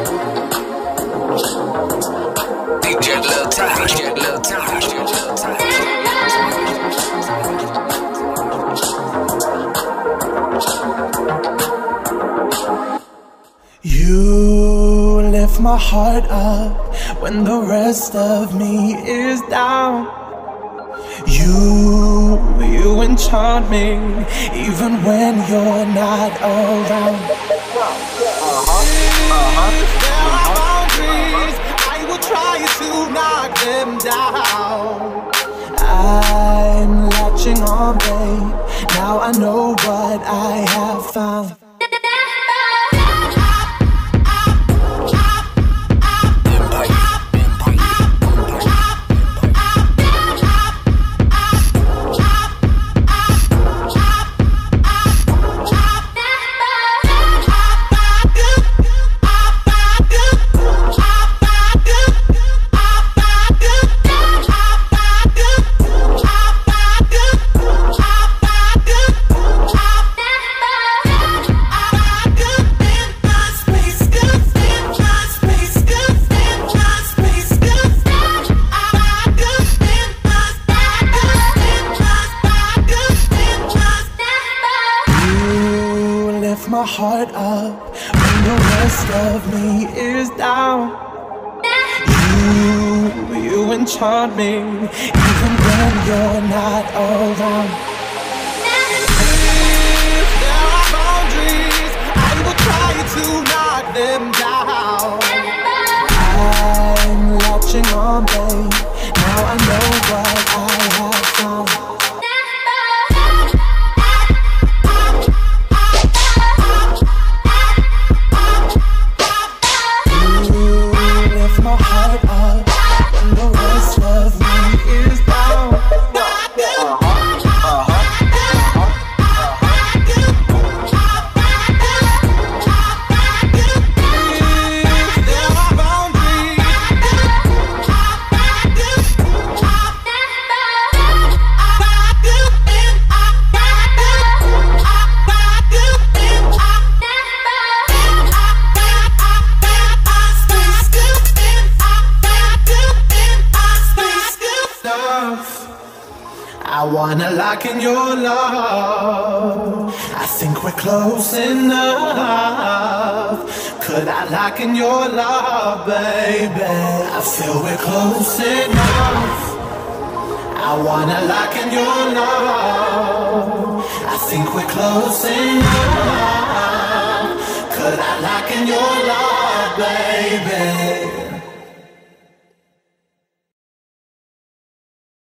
DJ Lil Taj, Lil Taj, Lil Taj. You lift my heart up when the rest of me is down. You enchant me even when you're not around. If there are boundaries, I will try to knock them down. I'm latching on, babe. Now I know what I have found. My heart up when the rest of me is down. You enchant me even when you're not around. If there are boundaries, I will try to knock them down. I'm latching on, babe. Now I know what I have found. I wanna lock in your love. I think we're close enough. Could I lock in your love, baby? I feel we're close enough. I wanna lock in your love. I think we're close enough. Could I lock in your love, baby?